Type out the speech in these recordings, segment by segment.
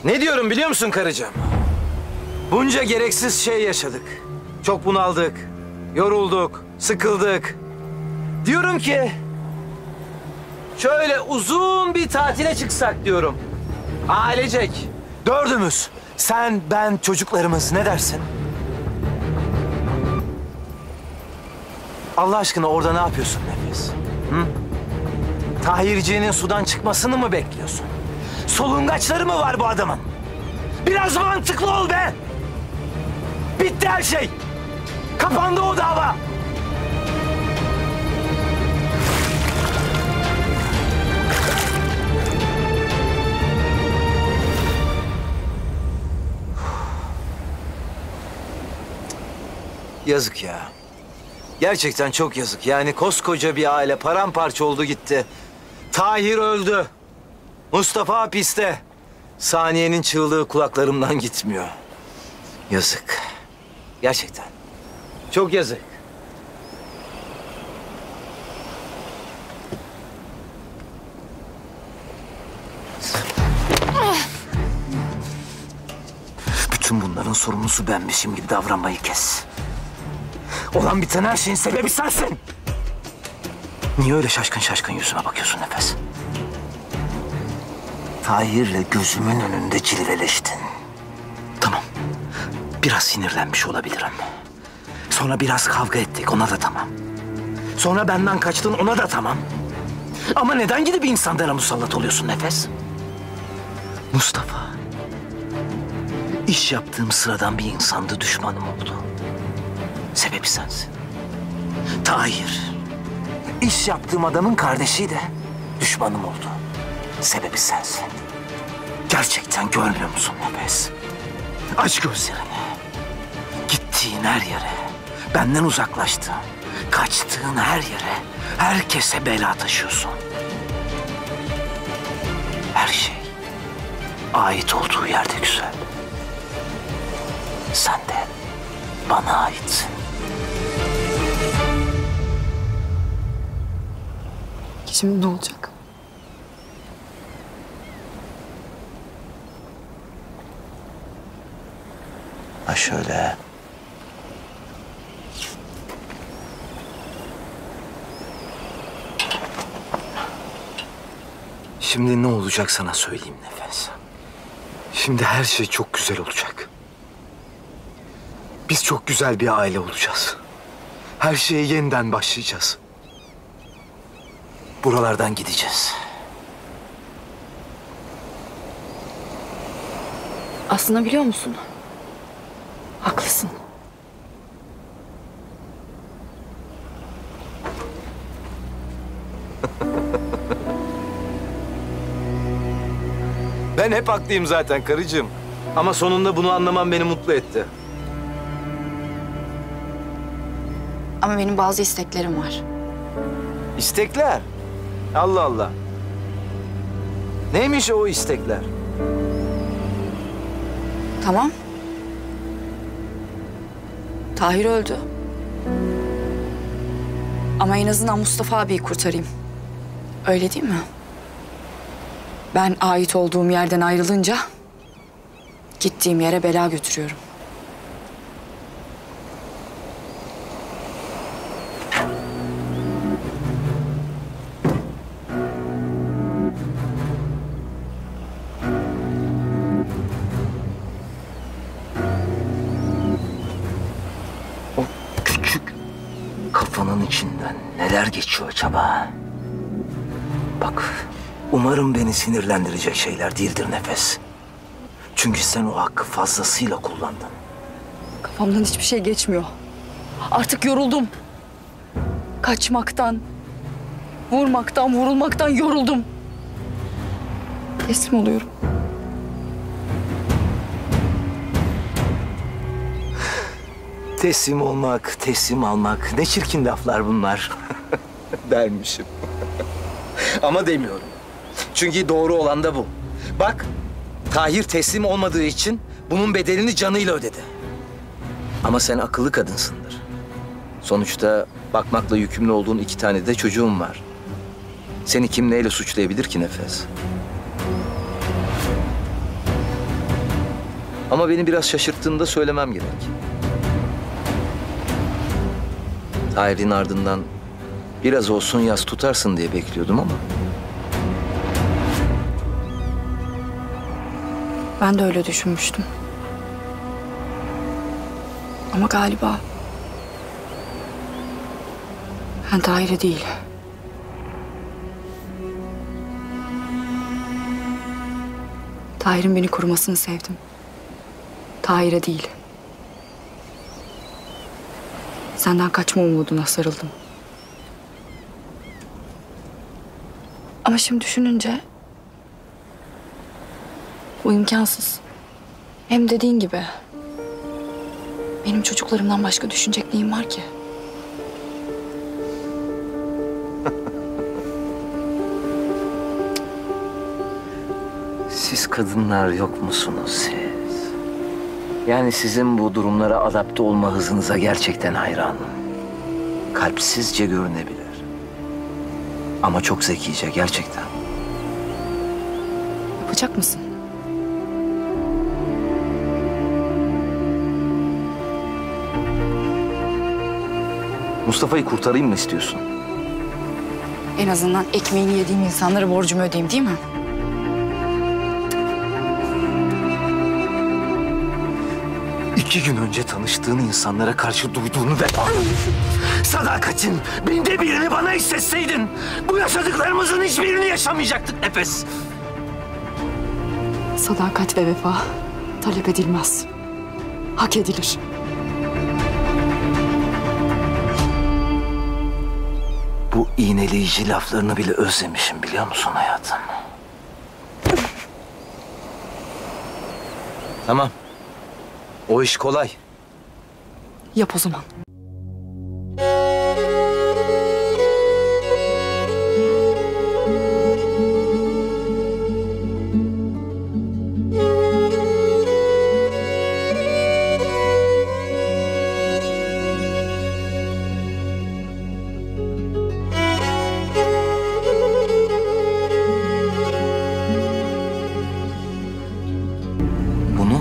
Ne diyorum biliyor musun karıcığım? Bunca gereksiz şey yaşadık. Çok bunaldık, yorulduk, sıkıldık. Diyorum ki şöyle uzun bir tatile çıksak diyorum. Ailecek. Dördümüz. Sen, ben, çocuklarımız. Ne dersin? Allah aşkına orada ne yapıyorsun Nefes? Hı? Tahirciğinin sudan çıkmasını mı bekliyorsun? Solungaçları mı var bu adamın? Biraz mantıklı ol be! Bitti her şey! Kapandı o dava! Yazık ya. Gerçekten çok yazık. Yani koskoca bir aile paramparça oldu gitti. Tahir öldü. Mustafa hapiste. Saniye'nin çığlığı kulaklarımdan gitmiyor. Yazık. Gerçekten. Çok yazık. Bütün bunların sorumlusu benmişim gibi davranmayı kes. Olan biten her şeyin sebebi sensin. Niye öyle şaşkın şaşkın yüzüme bakıyorsun Nefes? Tahir'le gözümün önünde cilveleştin. Tamam. Biraz sinirlenmiş olabilirim. Sonra biraz kavga ettik, ona da tamam. Sonra benden kaçtın, ona da tamam. Ama neden gidip insanlara musallat oluyorsun Nefes? Mustafa, iş yaptığım sıradan bir insandı, düşmanım oldu. Sebebi sensin. Tahir, iş yaptığım adamın kardeşiydi, düşmanım oldu. Sebebi sensin. Gerçekten görmüyor musun Nefes? Aç gözlerini. Gittiğin her yere, benden uzaklaştığın, kaçtığın her yere, herkese bela taşıyorsun. Her şey ait olduğu yerde güzel. Sen de bana aitsin. Şimdi ne olacak? Ha şöyle. Şimdi ne olacak sana söyleyeyim Nefes. Şimdi her şey çok güzel olacak. Biz çok güzel bir aile olacağız. Her şeye yeniden başlayacağız. Buralardan gideceğiz. Aslında biliyor musun? Haklısın. Ben hep haklıyım zaten karıcığım. Ama sonunda bunu anlamam beni mutlu etti. Ama benim bazı isteklerim var. İstekler. Allah Allah. Neymiş o istekler? Tamam. Tahir öldü. Ama en azından Mustafa abiyi kurtarayım. Öyle değil mi? Ben ait olduğum yerden ayrılınca gittiğim yere bela götürüyorum. O küçük kafanın içinden neler geçiyor acaba? Bak, umarım beni sinirlendirecek şeyler değildir Nefes. Çünkü sen o hakkı fazlasıyla kullandın. Kafamdan hiçbir şey geçmiyor. Artık yoruldum. Kaçmaktan, vurmaktan, vurulmaktan yoruldum. Teslim oluyorum. Teslim olmak, teslim almak ne çirkin laflar bunlar dermişim. Ama demiyorum. Çünkü doğru olan da bu. Bak, Tahir teslim olmadığı için bunun bedelini canıyla ödedi. Ama sen akıllı kadınsındır. Sonuçta bakmakla yükümlü olduğun 2 tane de çocuğun var. Seni kim neyle suçlayabilir ki Nefes? Ama beni biraz şaşırttığını da söylemem gerek. Tahir'in ardından biraz olsun yas tutarsın diye bekliyordum ama... Ben de öyle düşünmüştüm. Ama galiba ben Tahir'e değil. Tahir'in beni korumasını sevdim. Tahir'e değil. Senden kaçma umuduna sarıldım. Ama şimdi düşününce bu imkansız. Hem dediğin gibi benim çocuklarımdan başka düşünecek neyim var ki? Siz kadınlar yok musunuz siz? Yani sizin bu durumlara adapte olma hızınıza gerçekten hayranım. Kalpsizce görünebilir. Ama çok zekice gerçekten. Yapacak mısın? Mustafa'yı kurtarayım mı istiyorsun? En azından ekmeğini yediğim insanlara borcumu ödeyeyim, değil mi? İki gün önce tanıştığın insanlara karşı duyduğunu vefanı, sadakatin binde birini bana hissetseydin, bu yaşadıklarımızın hiçbirini yaşamayacaktık Nefes. Sadakat ve vefa talep edilmez. Hak edilir. Bu iğneleyici laflarını bile özlemişim biliyor musun hayatım? Tamam. O iş kolay. Yap o zaman. Bunu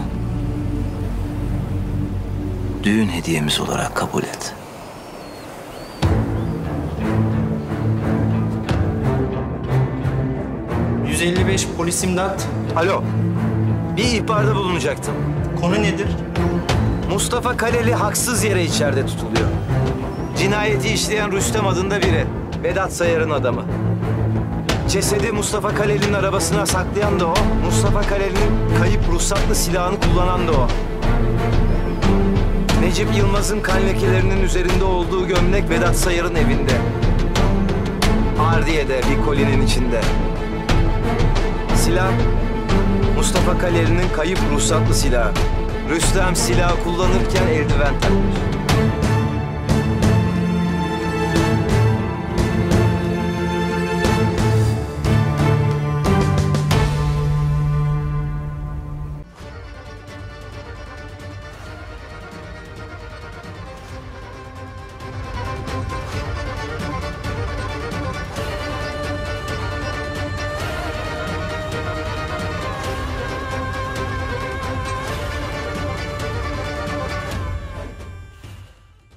düğün hediyemiz olarak kabul et. ...155 polis imdat. Alo. Bir ihbarda bulunacaktım. Konu nedir? Mustafa Kaleli haksız yere içeride tutuluyor. Cinayeti işleyen Rüstem adında biri. Vedat Sayar'ın adamı. Cesedi Mustafa Kaleli'nin arabasına saklayan da o. Mustafa Kaleli'nin kayıp ruhsatlı silahını kullanan da o. Necip Yılmaz'ın kan lekelerinin üzerinde olduğu gömlek Vedat Sayar'ın evinde. Ardiye'de bir kolinin içinde. Silah Mustafa Kaleli'nin kayıp ruhsatlı silahı. Rüstem silahı kullanırken eldiven takmış.